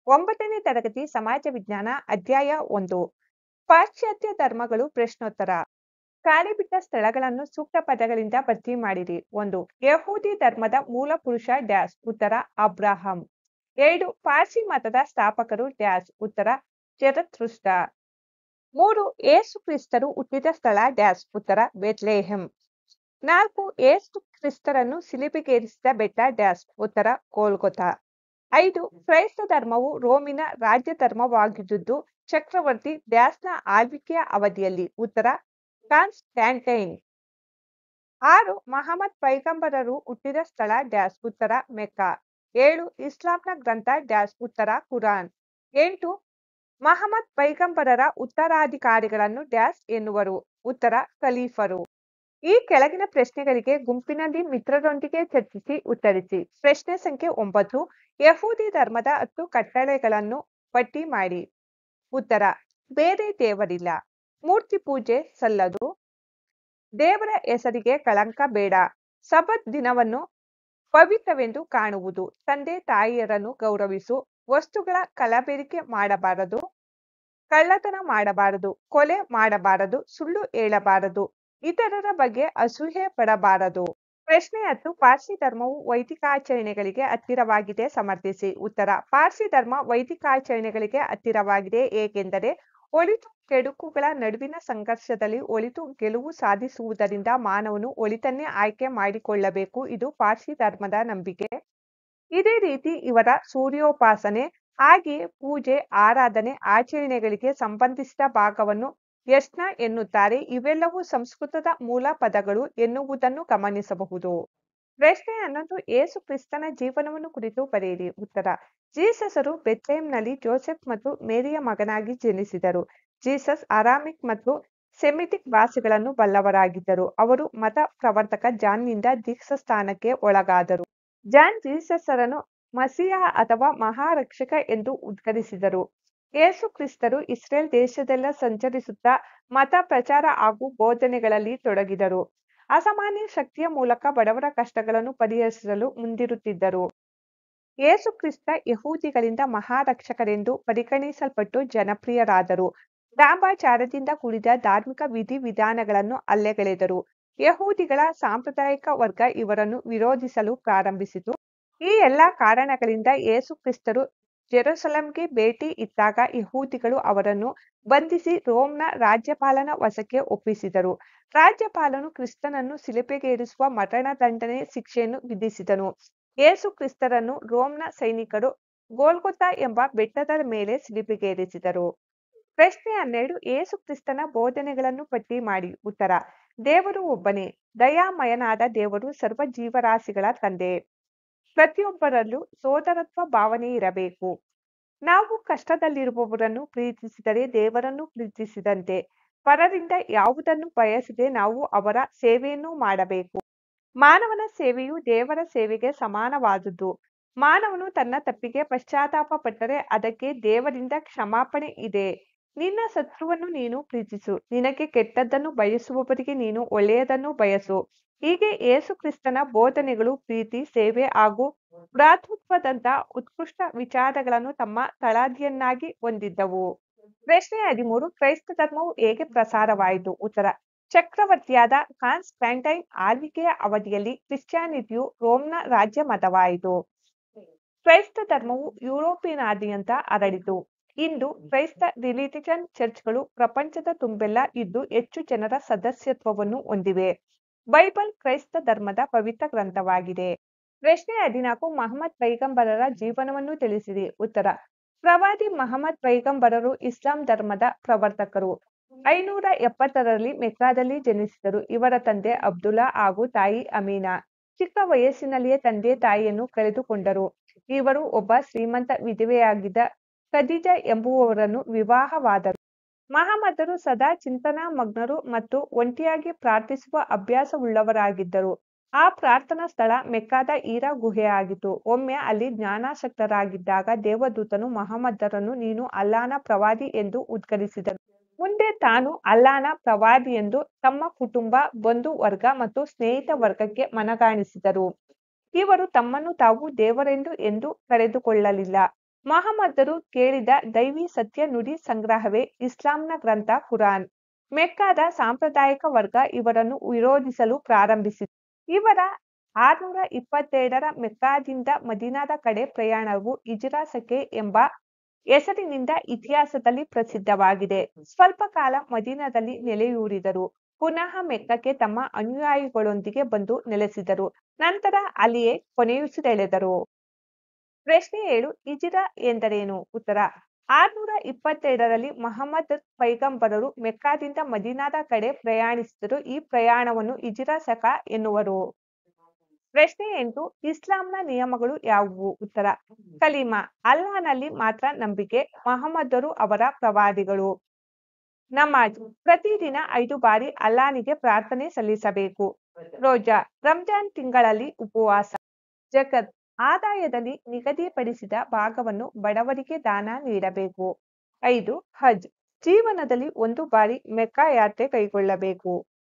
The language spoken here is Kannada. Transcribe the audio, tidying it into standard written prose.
9ನೇ ತರಗತಿ ಸಮಾಜ ವಿಜ್ಞಾನ ಅಧ್ಯಾಯ 1 ಪಾಶ್ಚಾತ್ಯ ಧರ್ಮಗಳು ಪ್ರಶ್ನೋತ್ತರ ಖಾಲಿ ಬಿಟ್ಟ ಸ್ಥಳಗಳನ್ನು ಸೂಕ್ತ ಪದಗಳಿಂದ ಭರ್ತಿ ಮಾಡಿರಿ. 1. ಯಹೂದಿ ಧರ್ಮದ ಮೂಲ ಪುರುಷ ಡ್ಯಾಶ್ ಉತ್ತರ ಅಬ್ರಾಹಂ. 2. ಪಾರ್ಸಿ ಮತದ ಸ್ಥಾಪಕರು ಡ್ಯಾಶ್ ಉತ್ತರ ಜರಥುಸ್ತ್ರ. 3. ಏಸು ಕ್ರಿಸ್ತರು ಹುಟ್ಟಿದ ಸ್ಥಳ ಡ್ಯಾಶ್ ಉತ್ತರ ಬೆತ್ಲೆಹೆಮ್. 4. ಏಸು ಕ್ರಿಸ್ತರನ್ನು ಸಿಲುಬೆಗೇರಿಸಿದ ಬೆಟ್ಟ ಡ್ಯಾಶ್ ಉತ್ತರ ಗೋಲ್ಗೊಥಾ. 5. ಕ್ರೈಸ್ತ ಧರ್ಮವು ರೋಮಿನ ರಾಜ್ಯ ಧರ್ಮವಾಗಿದ್ದುದು ಚಕ್ರವರ್ತಿ ಡ್ಯಾಶ್ನ ಆಳ್ವಿಕೆಯ ಅವಧಿಯಲ್ಲಿ ಉತ್ತರ ಕಾನ್ಸ್ಟ್ಯಾಂಟೈನ್. 6. ಮಹಮ್ಮದ್ ಪೈಗಂಬರರು ಹುಟ್ಟಿದ ಸ್ಥಳ ಡ್ಯಾಶ್ ಉತ್ತರ ಮೆಕ್ಕಾ. 7. ಇಸ್ಲಾಂನ ಗ್ರಂಥ ಡ್ಯಾಶ್ ಉತ್ತರ ಕುರಾನ್. 8. ಮಹಮ್ಮದ್ ಪೈಗಂಬರರ ಉತ್ತರಾಧಿಕಾರಿಗಳನ್ನು ಡ್ಯಾಶ್ ಎನ್ನುವರು ಉತ್ತರ ಖಲೀಫರು. ಈ ಕೆಳಗಿನ ಪ್ರಶ್ನೆಗಳಿಗೆ ಗುಂಪಿನಲ್ಲಿ ಮಿತ್ರರೊಂದಿಗೆ ಚರ್ಚಿಸಿ ಉತ್ತರಿಸಿ. ಪ್ರಶ್ನೆ ಸಂಖ್ಯೆ 9. ಯಹೂದಿ ಧರ್ಮದ 10 ಕಟ್ಟಳೆಗಳನ್ನು ಪಟ್ಟಿ ಮಾಡಿ. ಉತ್ತರ: ಬೇರೆ ದೇವರಿಲ್ಲ, ಮೂರ್ತಿ ಪೂಜೆ ಸಲ್ಲದು, ದೇವರ ಹೆಸರಿಗೆ ಕಳಂಕ ಬೇಡ, ಸಬ್ಬತ್ ದಿನವನ್ನು ಪವಿತ್ರವೆಂದು ಕಾಣುವುದು, ತಂದೆ ತಾಯಿಯರನ್ನು ಗೌರವಿಸು, ವಸ್ತುಗಳ ಕಲಬೆರಿಕೆ ಮಾಡಬಾರದು, ಕಳ್ಳತನ ಮಾಡಬಾರದು, ಕೊಲೆ ಮಾಡಬಾರದು, ಸುಳ್ಳು ಹೇಳಬಾರದು, ಇತರರ ಬಗ್ಗೆ ಅಸೂಯೆ ಪಡಬಾರದು. ಪ್ರಶ್ನೆ 10. ಪಾರ್ಸಿ ಧರ್ಮವು ವೈದಿಕಾಚರಣೆಗಳಿಗೆ ಹತ್ತಿರವಾಗಿದೆ ಸಮರ್ಥಿಸಿ. ಉತ್ತರ: ಪಾರ್ಸಿ ಧರ್ಮ ವೈದಿಕಾಚರಣೆಗಳಿಗೆ ಹತ್ತಿರವಾಗಿದೆ ಏಕೆಂದರೆ ಒಳಿತು ಕೆಡುಕುಗಳ ನಡುವಿನ ಸಂಘರ್ಷದಲ್ಲಿ ಒಳಿತು ಗೆಲುವು ಸಾಧಿಸುವುದರಿಂದ ಮಾನವನು ಒಳಿತನ್ನೇ ಆಯ್ಕೆ ಮಾಡಿಕೊಳ್ಳಬೇಕು. ಇದು ಪಾರ್ಸಿ ಧರ್ಮದ ನಂಬಿಕೆ. ಇದೇ ರೀತಿ ಇವರ ಸೂರ್ಯೋಪಾಸನೆ, ಹಾಗೆಯೇ ಪೂಜೆ, ಆರಾಧನೆ, ಆಚರಣೆಗಳಿಗೆ ಸಂಬಂಧಿಸಿದ ಭಾಗವನ್ನು ಯಜ್ಞ ಎನ್ನುತ್ತಾರೆ. ಇವೆಲ್ಲವೂ ಸಂಸ್ಕೃತದ ಮೂಲ ಪದಗಳು ಎನ್ನುವುದನ್ನು ಗಮನಿಸಬಹುದು. ಪ್ರಶ್ನೆ 11. ಏಸು ಕ್ರಿಸ್ತನ ಜೀವನವನ್ನು ಕುರಿತು ಬರೆಯಿರಿ. ಉತ್ತರ: ಜೀಸಸರು ಬೆತ್ಲೆಹೇಮ್ನಲ್ಲಿ ಜೋಸೆಫ್ ಮತ್ತು ಮೇರಿಯ ಮಗನಾಗಿ ಜನಿಸಿದರು. ಜೀಸಸ್ ಅರಾಮಿಕ್ ಮತ್ತು ಸೆಮಿಟಿಕ್ ಭಾಷೆಗಳನ್ನು ಬಲ್ಲವರಾಗಿದ್ದರು. ಅವರು ಮತ ಪ್ರವರ್ತಕ ಜಾನ್ನಿಂದ ದೀಕ್ಷಾಸ್ನಾನಕ್ಕೆ ಒಳಗಾದರು. ಜಾನ್ ಜೀಸಸರನ್ನು ಮಸಿಹ ಅಥವಾ ಮಹಾರಕ್ಷಕ ಎಂದು ಉದ್ಘರಿಸಿದರು. ಏಸು ಕ್ರಿಸ್ತರು ಇಸ್ರೇಲ್ ದೇಶದೆಲ್ಲ ಸಂಚರಿಸುತ್ತಾ ಮತ ಪ್ರಚಾರ ಹಾಗೂ ಬೋಧನೆಗಳಲ್ಲಿ ತೊಡಗಿದರು. ಅಸಾಮಾನ್ಯ ಶಕ್ತಿಯ ಮೂಲಕ ಬಡವರ ಕಷ್ಟಗಳನ್ನು ಪರಿಹರಿಸಲು ಮುಂದಿರುತ್ತಿದ್ದರು. ಏಸು ಕ್ರಿಸ್ತ ಯಹೂದಿಗಳಿಂದ ಮಹಾರಕ್ಷಕರೆಂದು ಪರಿಗಣಿಸಲ್ಪಟ್ಟು ಜನಪ್ರಿಯರಾದರು. ಡಾಂಬಾಚಾರದಿಂದ ಕೂಡಿದ ಧಾರ್ಮಿಕ ವಿಧಿವಿಧಾನಗಳನ್ನು ಅಲ್ಲೆಗೆಳೆದರು. ಯಹೂದಿಗಳ ಸಾಂಪ್ರದಾಯಿಕ ವರ್ಗ ಇವರನ್ನು ವಿರೋಧಿಸಲು ಪ್ರಾರಂಭಿಸಿತು. ಈ ಎಲ್ಲ ಕಾರಣಗಳಿಂದ ಏಸು ಕ್ರಿಸ್ತರು ಜೆರುಸಲೆಂಗೆ ಭೇಟಿ ಇತ್ತಾಗ ಯಹೂದಿಗಳು ಅವರನ್ನು ಬಂಧಿಸಿ ರೋಮ್ನ ರಾಜ್ಯಪಾಲನ ವಶಕ್ಕೆ ಒಪ್ಪಿಸಿದರು. ರಾಜ್ಯಪಾಲನು ಕ್ರಿಸ್ತನನ್ನು ಶಿಲುಬೆಗೇರಿಸುವ ಮರಣದಂಡನೆ ಶಿಕ್ಷೆಯನ್ನು ವಿಧಿಸಿದನು. ಏಸು ಕ್ರಿಸ್ತರನ್ನು ರೋಮ್ನ ಸೈನಿಕರು ಗೋಲ್ಗೊಥಾ ಎಂಬ ಬೆಟ್ಟದ ಮೇಲೆ ಶಿಲುಬೆಗೇರಿಸಿದರು. ಪ್ರಶ್ನೆ 12. ಏಸು ಕ್ರಿಸ್ತನ ಬೋಧನೆಗಳನ್ನು ಪಟ್ಟಿ ಮಾಡಿ. ಉತ್ತರ: ದೇವರು ಒಬ್ಬನೇ, ದಯಾಮಯನಾದ ದೇವರು ಸರ್ವ ಜೀವರಾಶಿಗಳ ತಂದೆ. ಪ್ರತಿಯೊಬ್ಬರಲ್ಲೂ ಸೋದರತ್ವ ಭಾವನೆ ಇರಬೇಕು. ನಾವು ಕಷ್ಟದಲ್ಲಿರುವವರನ್ನು ಪ್ರೀತಿಸಿದರೆ ದೇವರನ್ನು ಪ್ರೀತಿಸಿದಂತೆ. ಪರರಿಂದ ಯಾವುದನ್ನು ಬಯಸದೆ ನಾವು ಅವರ ಸೇವೆಯನ್ನು ಮಾಡಬೇಕು. ಮಾನವನ ಸೇವೆಯು ದೇವರ ಸೇವೆಗೆ ಸಮಾನವಾದುದು. ಮಾನವನು ತನ್ನ ತಪ್ಪಿಗೆ ಪಶ್ಚಾತ್ತಾಪ ಪಟ್ಟರೆ ಅದಕ್ಕೆ ದೇವರಿಂದ ಕ್ಷಮಾಪಣೆ ಇದೆ. ನಿನ್ನ ಶತ್ರುವನ್ನು ನೀನು ಪ್ರೀತಿಸು, ನಿನಗೆ ಕೆಟ್ಟದ್ದನ್ನು ಬಯಸುವವರಿಗೆ ನೀನು ಒಳ್ಳೆಯದನ್ನು ಬಯಸು. ಹೀಗೆ ಏಸು ಕ್ರಿಸ್ತನ ಬೋಧನೆಗಳು ಪ್ರೀತಿ, ಸೇವೆ ಹಾಗೂ ಭ್ರಾತೃತ್ವದಂತಹ ಉತ್ಕೃಷ್ಟ ವಿಚಾರಗಳನ್ನು ತಮ್ಮ ತಳಹದಿಯನ್ನಾಗಿ ಹೊಂದಿದ್ದವು. ಪ್ರಶ್ನೆ 13. ಕ್ರೈಸ್ತ ಧರ್ಮವು ಹೇಗೆ ಪ್ರಸಾರವಾಯಿತು. ಉತ್ತರ: ಚಕ್ರವರ್ತಿಯಾದ ಕಾನ್ಸ್ಟ್ಯಾಂಟೈನ್ ಆಳ್ವಿಕೆಯ ಅವಧಿಯಲ್ಲಿ ಕ್ರಿಶ್ಚಿಯಾನಿಟಿಯು ರೋಮ್ನ ರಾಜ್ಯ ಮತವಾಯಿತು. ಕ್ರೈಸ್ತ ಧರ್ಮವು ಯುರೋಪಿನಾದ್ಯಂತ ಹರಡಿತು. ಇಂದು ಕ್ರೈಸ್ತ ರಿಲಿಜಿಯನ್ ಚರ್ಚ್ಗಳು ಪ್ರಪಂಚದ ತುಂಬೆಲ್ಲ ಇದ್ದು ಹೆಚ್ಚು ಜನರ ಸದಸ್ಯತ್ವವನ್ನು ಹೊಂದಿವೆ. ಬೈಬಲ್ ಕ್ರೈಸ್ತ ಧರ್ಮದ ಪವಿತ್ರ ಗ್ರಂಥವಾಗಿದೆ. ಪ್ರಶ್ನೆ 14. ಮಹಮ್ಮದ್ ಪೈಗಂಬರರ ಜೀವನವನ್ನು ತಿಳಿಸಿರಿ. ಉತ್ತರ: ಪ್ರವಾದಿ ಮಹಮ್ಮದ್ ಪೈಗಂಬರರು ಇಸ್ಲಾಂ ಧರ್ಮದ ಪ್ರವರ್ತಕರು. 570ರಲ್ಲಿ ಮೆಕ್ಕಾದಲ್ಲಿ ಜನಿಸಿದರು. ಇವರ ತಂದೆ ಅಬ್ದುಲ್ಲಾ ಹಾಗೂ ತಾಯಿ ಅಮೀನಾ. ಚಿಕ್ಕ ವಯಸ್ಸಿನಲ್ಲಿಯೇ ತಂದೆ ತಾಯಿಯನ್ನು ಕಳೆದುಕೊಂಡರು. ಇವರು ಒಬ್ಬ ಶ್ರೀಮಂತ ವಿಧವೆಯಾಗಿದ್ದ ಖದೀಜಾ ಎಂಬುವವರನ್ನು ವಿವಾಹವಾದರು. ಮಹಮ್ಮದರು ಸದಾ ಚಿಂತನಾಮಗ್ನರು ಮತ್ತು ಒಂಟಿಯಾಗಿ ಪ್ರಾರ್ಥಿಸುವ ಅಭ್ಯಾಸವುಳ್ಳವರಾಗಿದ್ದರು. ಆ ಪ್ರಾರ್ಥನಾ ಸ್ಥಳ ಮೆಕ್ಕಾದ ಹೀರಾ ಗುಹೆಯಾಗಿತ್ತು. ಒಮ್ಮೆ ಅಲ್ಲಿ ಜ್ಞಾನಾಸಕ್ತರಾಗಿದ್ದಾಗ ದೇವದೂತನು ಮಹಮ್ಮದರನ್ನು ನೀನು ಅಲ್ಲಾಹನ ಪ್ರವಾದಿ ಎಂದು ಉದ್ಘರಿಸಿದನು. ಮುಂದೆ ತಾನು ಅಲ್ಲಾಹನ ಪ್ರವಾದಿಯೆಂದು ತಮ್ಮ ಕುಟುಂಬ, ಬಂಧು ವರ್ಗ ಮತ್ತು ಸ್ನೇಹಿತ ವರ್ಗಕ್ಕೆ ಮನಗಾಣಿಸಿದರು. ಇವರು ತಮ್ಮನ್ನು ತಾವು ದೇವರೆಂದು ಎಂದು ಕರೆದುಕೊಳ್ಳಲಿಲ್ಲ. ಮಹಮ್ಮದರು ಕೇಳಿದ ದೈವಿ ಸತ್ಯ ನುಡಿ ಸಂಗ್ರಹವೇ ಇಸ್ಲಾಂನ ಗ್ರಂಥ ಕುರಾನ್. ಮೆಕ್ಕಾದ ಸಾಂಪ್ರದಾಯಿಕ ವರ್ಗ ಇವರನ್ನು ವಿರೋಧಿಸಲು ಪ್ರಾರಂಭಿಸಿತು. ಇವರ 622ರ ಮೆಕ್ಕಾದಿಂದ ಮದೀನಾದ ಕಡೆ ಪ್ರಯಾಣವು ಹಿಜ್ರಾ ಸಖೆ ಎಂಬ ಹೆಸರಿನಿಂದ ಇತಿಹಾಸದಲ್ಲಿ ಪ್ರಸಿದ್ಧವಾಗಿದೆ. ಸ್ವಲ್ಪ ಕಾಲ ಮದೀನಾದಲ್ಲಿ ನೆಲೆಯೂರಿದರು. ಪುನಃ ಮೆಕ್ಕಕ್ಕೆ ತಮ್ಮ ಅನುಯಾಯಿಗಳೊಂದಿಗೆ ಬಂದು ನೆಲೆಸಿದರು. ನಂತರ ಅಲ್ಲಿಯೇ ಕೊನೆಯುಸಿರೆಳೆದರು. ಪ್ರಶ್ನೆ 7. ಹಿಜ್ರಾ ಎಂದರೇನು? ಉತ್ತರ: 622ರಲ್ಲಿ ಮಹಮ್ಮದ್ ಪೈಗಂಬರರು ಮೆಕ್ಕಾದಿಂದ ಮದೀನಾದ ಕಡೆ ಪ್ರಯಾಣಿಸಿದರು. ಈ ಪ್ರಯಾಣವನ್ನು ಹಿಜ್ರಾ ಸಖ ಎನ್ನುವರು. ಪ್ರಶ್ನೆ 8. ಇಸ್ಲಾಂನ ನಿಯಮಗಳು ಯಾವುವು? ಉತ್ತರ: ಕಲಿಮಾ, ಅಲ್ಲಾಹನಲ್ಲಿ ಮಾತ್ರ ನಂಬಿಕೆ, ಮಹಮ್ಮದರು ಅವರ ಪ್ರವಾದಿಗಳು. ನಮಾಜ್, ಪ್ರತಿದಿನ 5 ಬಾರಿ ಅಲ್ಲಾಹನಿಗೆ ಪ್ರಾರ್ಥನೆ ಸಲ್ಲಿಸಬೇಕು. ರೋಜಾ, ರಂಜಾನ್ ತಿಂಗಳಲ್ಲಿ ಉಪವಾಸ. ಜಕತ್, ಆದಾಯದಲ್ಲಿ ನಿಗದಿಪಡಿಸಿದ ಭಾಗವನ್ನು ಬಡವರಿಗೆ ದಾನ ನೀಡಬೇಕು. 5. ಹಜ್, ಜೀವನದಲ್ಲಿ 1 ಬಾರಿ ಮೆಕ್ಕಾ ಯಾತ್ರೆ ಕೈಗೊಳ್ಳಬೇಕು.